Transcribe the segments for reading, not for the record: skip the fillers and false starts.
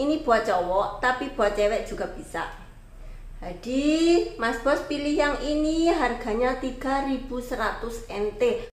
ini buat cowok, tapi buat cewek juga bisa. Jadi Mas Bos pilih yang ini, harganya 3.100 NT.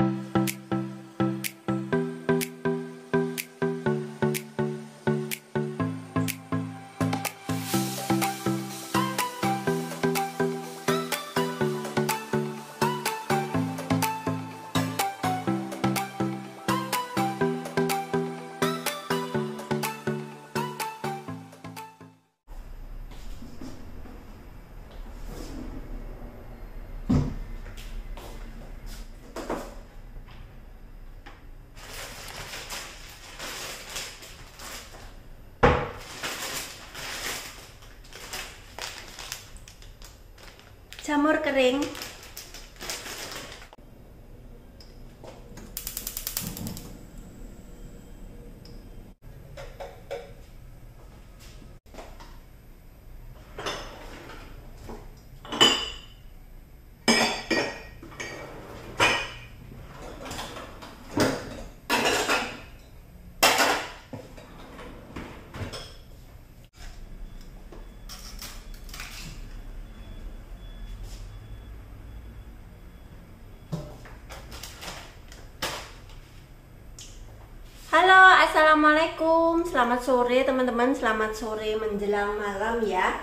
Jamur kering. Halo, assalamualaikum, selamat sore teman-teman, selamat sore menjelang malam ya.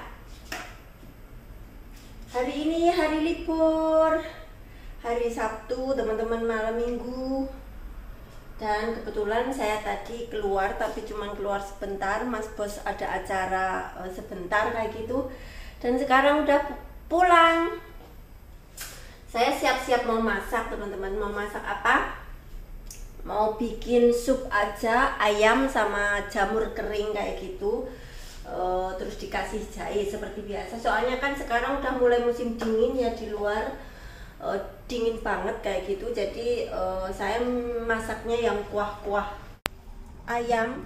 Hari ini hari libur, hari Sabtu teman-teman, malam minggu. Dan kebetulan saya tadi keluar, tapi cuma keluar sebentar. Mas Bos ada acara sebentar kayak gitu. Dan sekarang udah pulang. Saya siap-siap mau masak teman-teman. Mau masak apa? Mau bikin sup aja, ayam sama jamur kering kayak gitu, terus dikasih jahe seperti biasa. Soalnya kan sekarang udah mulai musim dingin ya, di luar dingin banget kayak gitu. Jadi saya masaknya yang kuah-kuah. Ayam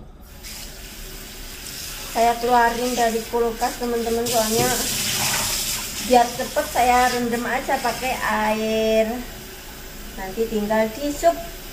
saya keluarin dari kulkas teman-teman, soalnya biar cepet saya rendam aja pakai air, nanti tinggal di sup.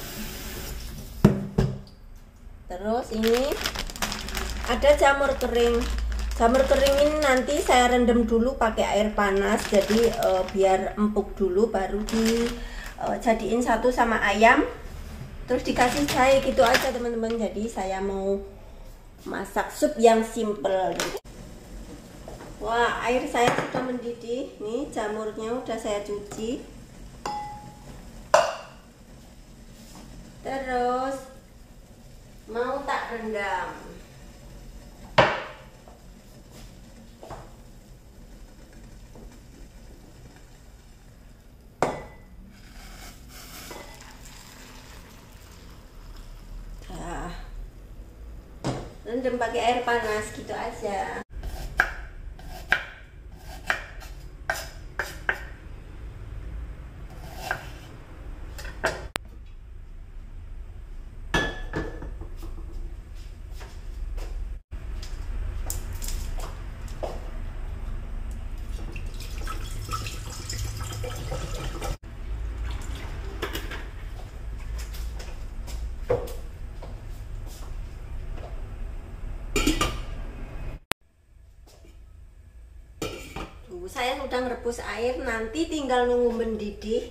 Terus ini ada jamur kering. Jamur kering ini nanti saya rendam dulu pakai air panas, jadi biar empuk dulu, baru dijadiin satu sama ayam, terus dikasih jahe gitu aja teman-teman. Jadi saya mau masak sup yang simple gitu. Wah, air saya sudah mendidih. Nih jamurnya udah saya cuci. Terus mau tak rendam. Nah, rendam pakai air panas gitu aja. Saya sudah merebus air, nanti tinggal nunggu mendidih.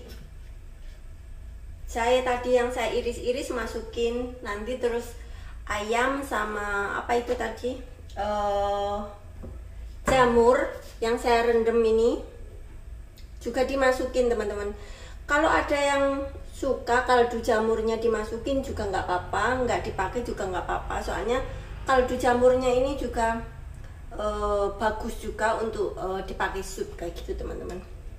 Jahe tadi yang saya iris-iris masukin, nanti terus ayam sama apa itu tadi, jamur yang saya rendam ini juga dimasukin teman-teman. Kalau ada yang suka kaldu jamurnya dimasukin juga nggak apa-apa, nggak dipakai juga nggak apa-apa. Soalnya kaldu jamurnya ini juga bagus juga untuk dipakai sup kayak gitu teman-teman.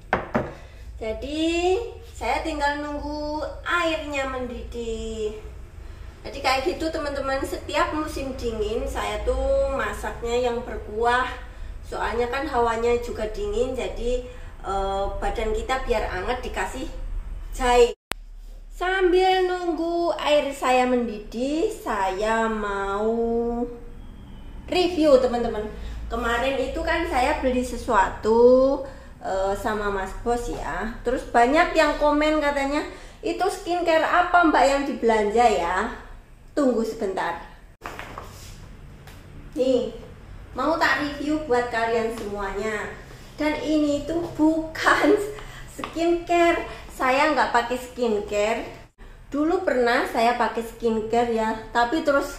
Jadi saya tinggal nunggu airnya mendidih. Jadi kayak gitu teman-teman, setiap musim dingin saya tuh masaknya yang berkuah. Soalnya kan hawanya juga dingin, jadi badan kita biar anget dikasih jahe. Sambil nunggu air saya mendidih, saya mau review teman-teman. Kemarin itu kan saya beli sesuatu sama Mas Bos ya. Terus banyak yang komen katanya, itu skincare apa Mbak yang dibelanja ya? Tunggu sebentar. Nih, mau tak review buat kalian semuanya. Dan ini tuh bukan skincare. Saya nggak pakai skincare. Dulu pernah saya pakai skincare ya, tapi terus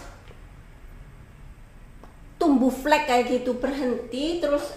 tumbuh flek kayak gitu, berhenti. Terus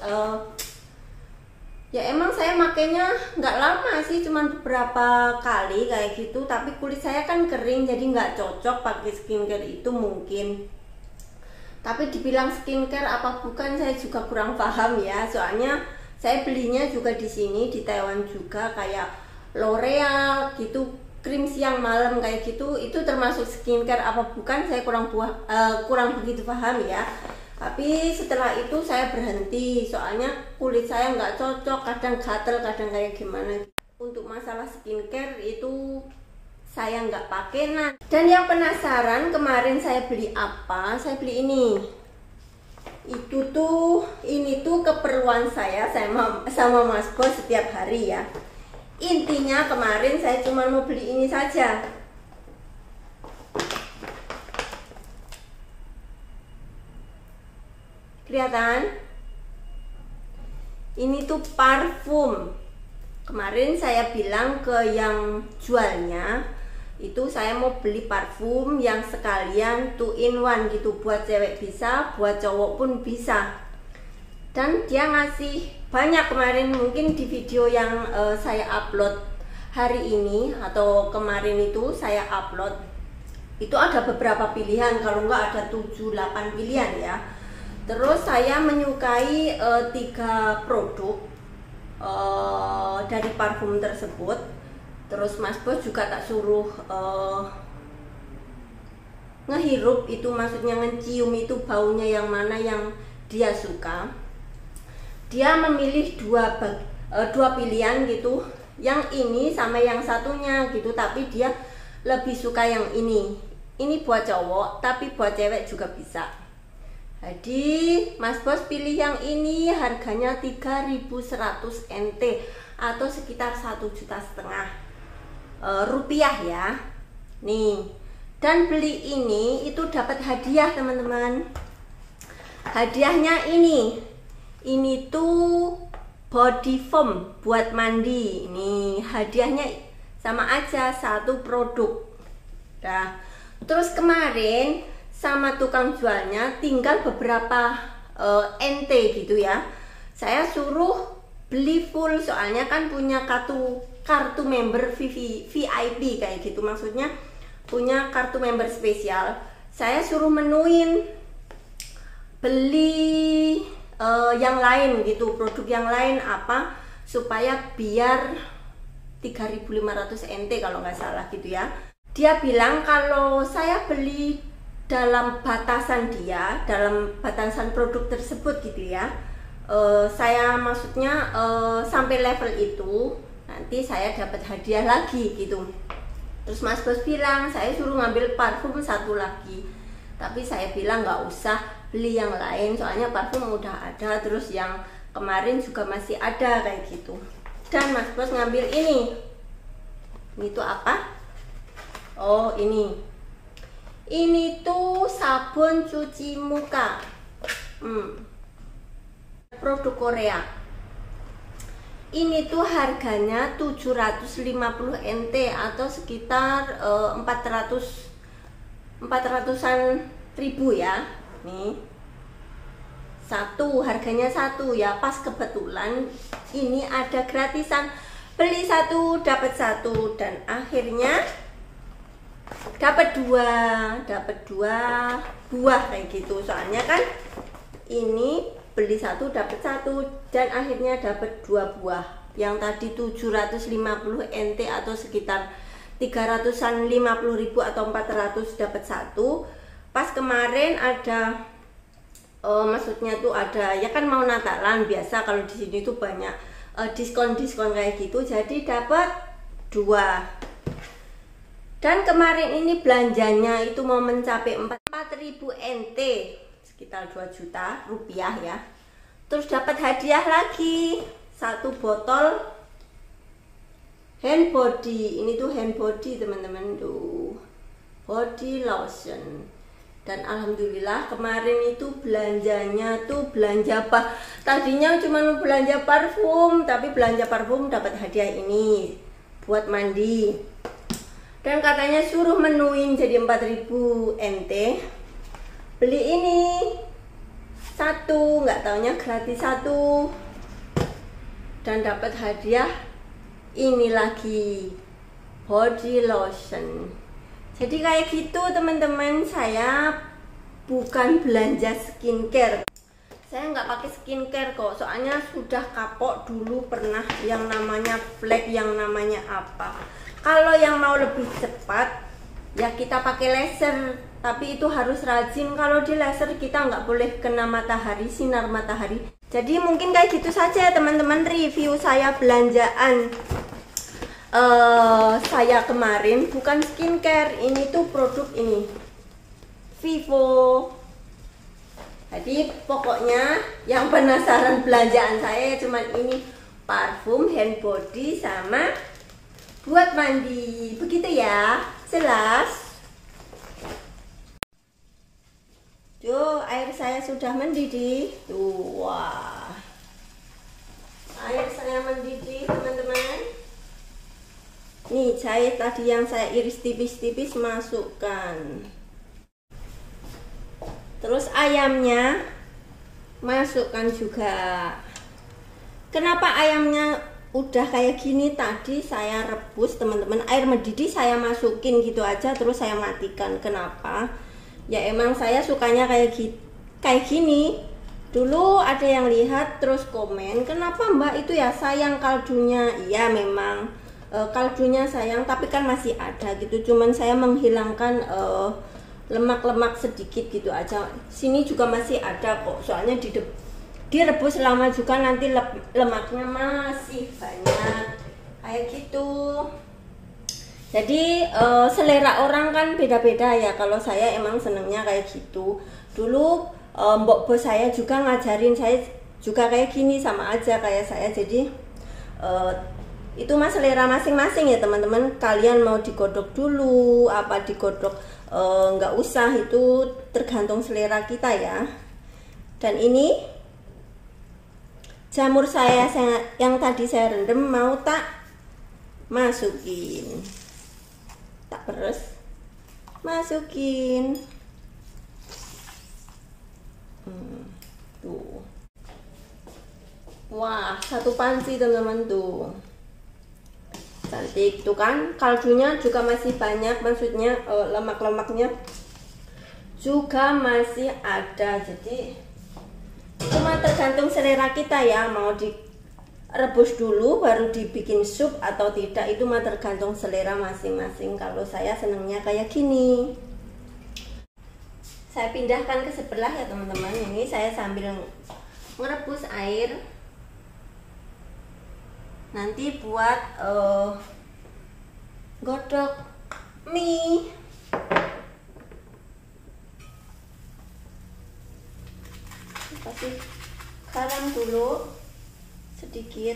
ya emang saya makainya nggak lama sih, cuman beberapa kali kayak gitu. Tapi kulit saya kan kering, jadi nggak cocok pakai skincare itu mungkin. Tapi dibilang skincare apa bukan, saya juga kurang paham ya. Soalnya saya belinya juga di sini di Taiwan juga, kayak L'Oreal gitu, krim siang malam kayak gitu. Itu termasuk skincare apa bukan, saya kurang begitu paham ya. Tapi setelah itu saya berhenti, soalnya kulit saya nggak cocok, kadang gatel, kadang kayak gimana. Untuk masalah skincare itu saya nggak pakai. Nah, dan yang penasaran kemarin saya beli apa? Saya beli ini. Ini tuh keperluan saya sama Mas Bos setiap hari ya. Intinya kemarin saya cuma mau beli ini saja. Kelihatan? Ini tuh parfum. Kemarin saya bilang ke yang jualnya, itu saya mau beli parfum yang sekalian 2 in 1 gitu, buat cewek bisa, buat cowok pun bisa. Dan dia ngasih banyak kemarin, mungkin di video yang saya upload hari ini atau kemarin itu saya upload, itu ada beberapa pilihan, kalau enggak ada 7-8 pilihan ya. Terus saya menyukai 3 produk dari parfum tersebut. Terus Mas Bos juga tak suruh ngehirup, itu maksudnya ngecium itu baunya yang mana yang dia suka. Dia memilih dua pilihan gitu, yang ini sama yang satunya gitu, tapi dia lebih suka yang ini. Ini buat cowok, tapi buat cewek juga bisa. Jadi Mas Bos pilih yang ini, harganya 3.100 NT atau sekitar 1,5 juta rupiah ya. Nih, dan beli ini itu dapat hadiah teman-teman. Hadiahnya ini tuh body foam buat mandi. Ini hadiahnya sama aja, 1 produk. Nah, terus kemarin sama tukang jualnya tinggal beberapa NT gitu ya. Saya suruh beli full, soalnya kan punya kartu member VIP kayak gitu, maksudnya punya kartu member spesial. Saya suruh menuin beli yang lain gitu, produk yang lain apa, supaya biar 3.500 NT kalau nggak salah gitu ya. Dia bilang kalau saya beli dalam batasan dalam batasan produk tersebut gitu ya, saya maksudnya sampai level itu nanti saya dapat hadiah lagi gitu. Terus Mas Bos bilang saya suruh ngambil parfum 1 lagi, tapi saya bilang nggak usah beli yang lain, soalnya parfum udah ada, terus yang kemarin juga masih ada kayak gitu. Dan Mas Bos ngambil ini tuh apa? Oh, ini tuh sabun cuci muka, produk Korea. Ini tuh harganya 750 NT atau sekitar 400-an ribu ya. Nih, harganya 1 ya, pas kebetulan ini ada gratisan, beli 1 dapat 1, dan akhirnya dapat 2 buah kayak gitu. Soalnya kan ini beli 1 dapat 1, dan akhirnya dapat 2 buah. Yang tadi 750 NT atau sekitar 350 ribu atau 400 dapat 1. Pas kemarin ada maksudnya tuh ada ya, kan mau Natalan biasa kalau di sini tuh banyak diskon kayak gitu, jadi dapat 2. Dan kemarin ini belanjanya itu mau mencapai 4.000 NT, sekitar 2 juta rupiah ya. Terus dapat hadiah lagi 1 botol hand body. Ini tuh hand body teman-teman, tuh body lotion. Dan alhamdulillah kemarin itu belanjanya tuh belanja apa? Tadinya cuma mau belanja parfum, tapi belanja parfum dapat hadiah ini buat mandi. Dan katanya suruh menuin jadi 4.000 NT. Beli ini satu, nggak taunya gratis satu. Dan dapat hadiah ini lagi, body lotion. Jadi kayak gitu teman-teman, saya bukan belanja skincare. Saya nggak pakai skincare kok, soalnya sudah kapok dulu pernah yang namanya flek, yang namanya apa. Kalau yang mau lebih cepat, ya kita pakai laser. Tapi itu harus rajin, kalau di laser kita nggak boleh kena matahari, sinar matahari. Jadi mungkin kayak gitu saja teman-teman review saya belanjaan saya kemarin. Bukan skincare, ini tuh produk ini Vivo. Jadi pokoknya yang penasaran belanjaan saya cuman ini, parfum, hand body, sama buat mandi. Begitu ya, jelas. Tuh, air saya sudah mendidih. Tuh, wah, air saya mendidih teman-teman. Nih jahe tadi yang saya iris tipis-tipis masukkan. Terus ayamnya masukkan juga. Kenapa ayamnya udah kayak gini? Tadi saya rebus teman-teman, air mendidih saya masukin gitu aja, terus saya matikan. Kenapa? Ya emang saya sukanya kayak gini. Dulu ada yang lihat terus komen, kenapa mbak itu ya sayang kaldunya. Iya memang kaldunya sayang, tapi kan masih ada gitu. Cuman saya menghilangkan lemak-lemak sedikit gitu aja. Sini juga masih ada kok, soalnya direbus lama juga nanti lemaknya masih banyak kayak gitu. Jadi selera orang kan beda-beda ya. Kalau saya emang senengnya kayak gitu. Dulu mbok bos saya juga ngajarin saya juga kayak gini, sama aja kayak saya. Jadi itu mas selera masing-masing ya teman-teman. Kalian mau digodok dulu apa digodok nggak usah, itu tergantung selera kita ya. Dan ini jamur saya yang tadi saya rendam mau tak masukin, tak peres, masukin. Tuh, wah, satu panci teman-teman tuh. Cantik tuh kan, kaldunya juga masih banyak, maksudnya lemak-lemaknya juga masih ada. Jadi cuma tergantung selera kita ya, mau direbus dulu baru dibikin sup atau tidak, itu mah tergantung selera masing-masing. Kalau saya senangnya kayak gini. Saya pindahkan ke sebelah ya teman-teman. Ini saya sambil merebus air nanti buat godok mie. Kasih garam dulu sedikit.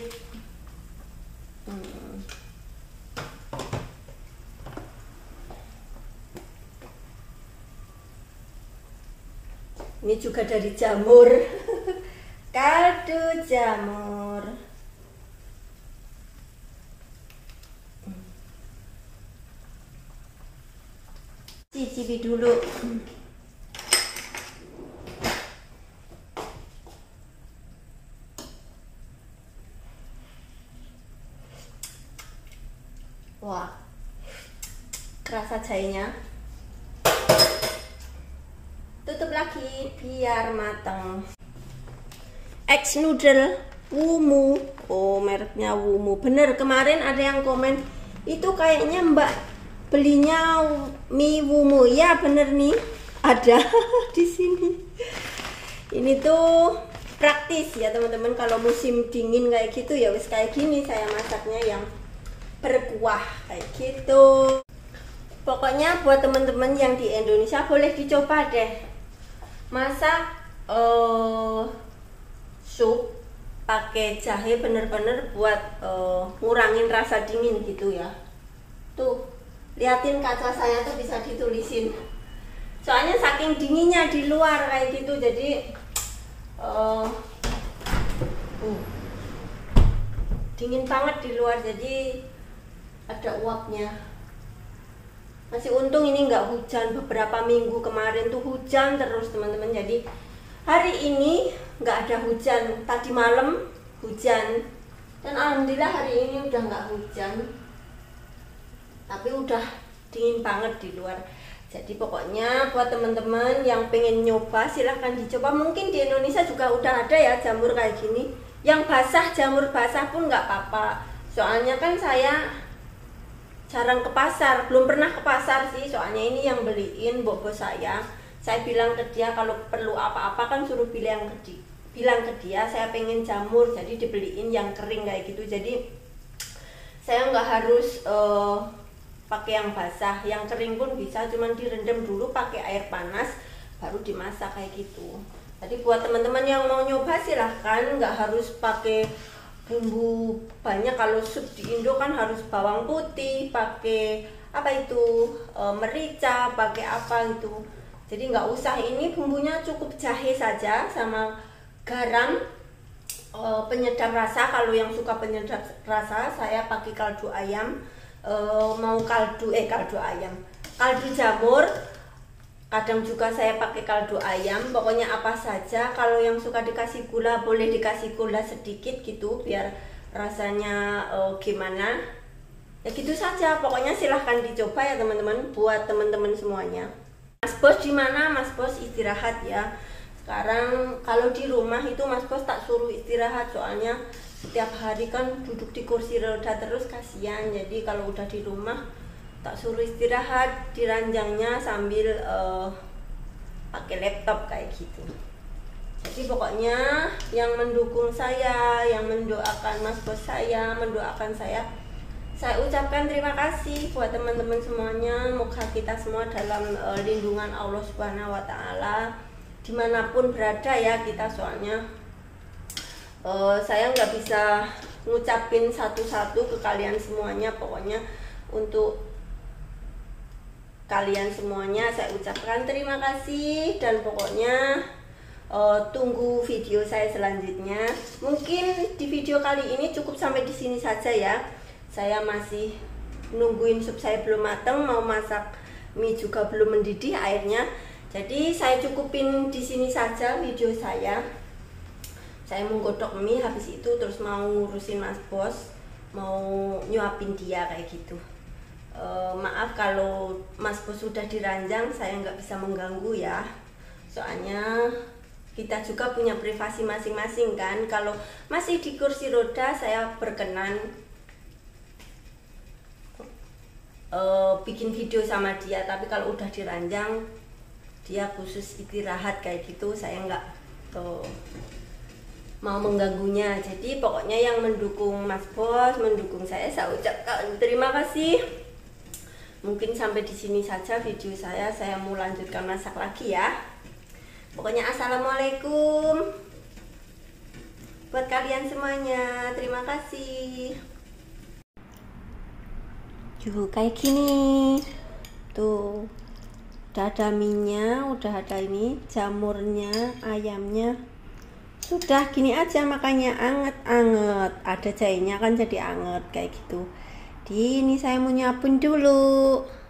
Ini juga dari jamur kaldu jamur. Cicipi dulu. Wah, kerasa jahenya. Tutup lagi biar matang. X noodle Wumu. Oh, mereknya Wumu. Bener, kemarin ada yang komen itu kayaknya mbak belinya mie Wumu. Ya bener nih, ada di sini. Ini tuh praktis ya teman-teman. Kalau musim dingin kayak gitu ya wis kayak gini saya masaknya, yang berkuah kayak gitu. Pokoknya buat teman-teman yang di Indonesia boleh dicoba deh masak sup pakai jahe, bener-bener buat ngurangin rasa dingin gitu ya. Tuh liatin kaca saya tuh bisa ditulisin soalnya saking dinginnya di luar kayak gitu, jadi dingin banget di luar, jadi ada uapnya. Masih untung ini nggak hujan. Beberapa minggu kemarin tuh hujan terus teman-teman, jadi hari ini nggak ada hujan. Tadi malam hujan, dan alhamdulillah hari ini udah nggak hujan, tapi udah dingin banget di luar. Jadi pokoknya buat teman-teman yang pengen nyoba silahkan dicoba. Mungkin di Indonesia juga udah ada ya jamur kayak gini, yang basah, jamur basah pun nggak apa-apa. Soalnya kan saya jarang ke pasar, belum pernah ke pasar sih, soalnya ini yang beliin bobo saya. Saya bilang ke dia kalau perlu apa-apa kan suruh bilang ke dia saya pengen jamur, jadi dibeliin yang kering kayak gitu. Jadi saya nggak harus pakai yang basah, yang kering pun bisa, cuman direndam dulu pakai air panas baru dimasak kayak gitu. Jadi buat teman-teman yang mau nyoba silahkan, nggak harus pakai bumbu banyak. Kalau sup di Indo kan harus bawang putih, pakai apa itu merica, pakai apa gitu. Jadi nggak usah, ini bumbunya cukup jahe saja sama garam, penyedap rasa. Kalau yang suka penyedap rasa saya pakai kaldu ayam, mau kaldu ayam, kaldu jamur. Kadang juga saya pakai kaldu ayam, pokoknya apa saja. Kalau yang suka dikasih gula boleh dikasih gula sedikit gitu biar rasanya gimana ya gitu saja. Pokoknya silahkan dicoba ya teman-teman, buat teman-teman semuanya. Mas Bos di mana? Mas Bos istirahat ya. Sekarang kalau di rumah itu Mas Bos tak suruh istirahat, soalnya setiap hari kan duduk di kursi roda terus, kasihan. Jadi kalau udah di rumah tak suruh istirahat di ranjangnya sambil pakai laptop kayak gitu. Jadi pokoknya yang mendukung saya, yang mendoakan Mas Bos saya, mendoakan saya ucapkan terima kasih buat teman-teman semuanya. Moga kita semua dalam lindungan Allah Subhanahu wa Ta'ala dimanapun berada ya kita. Soalnya saya nggak bisa ngucapin satu-satu ke kalian semuanya. Pokoknya untuk kalian semuanya saya ucapkan terima kasih, dan pokoknya tunggu video saya selanjutnya. Mungkin di video kali ini cukup sampai di sini saja ya. Saya masih nungguin sup saya belum matang, mau masak mie juga belum mendidih airnya. Jadi saya cukupin di sini saja video saya. Saya mau godok mie, habis itu terus mau ngurusin Mas Bos, mau nyuapin dia kayak gitu. Maaf kalau Mas Bos sudah diranjang, saya nggak bisa mengganggu ya. Soalnya kita juga punya privasi masing-masing kan. Kalau masih di kursi roda saya berkenan bikin video sama dia, tapi kalau udah diranjang dia khusus istirahat kayak gitu, saya nggak mau mengganggunya. Jadi pokoknya yang mendukung Mas Bos, mendukung saya ucapkan terima kasih. Mungkin sampai di sini saja video saya mau lanjutkan masak lagi ya. Pokoknya assalamualaikum buat kalian semuanya, terima kasih. Yuh, kayak gini tuh, udah ada minyak, udah ada ini jamurnya, ayamnya, sudah gini aja, makanya anget-anget. Ada jahenya kan jadi anget kayak gitu. Ini saya mau nyiapin dulu.